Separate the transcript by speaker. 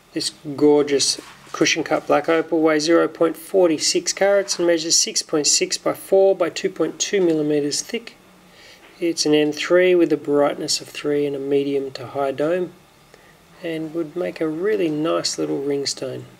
Speaker 1: This gorgeous cushion cut black opal weighs 0.46 carats and measures 6.6 by 4 by 2.2 millimeters thick. It's an N3 with a brightness of 3 and a medium to high dome, and would make a really nice little ring stone.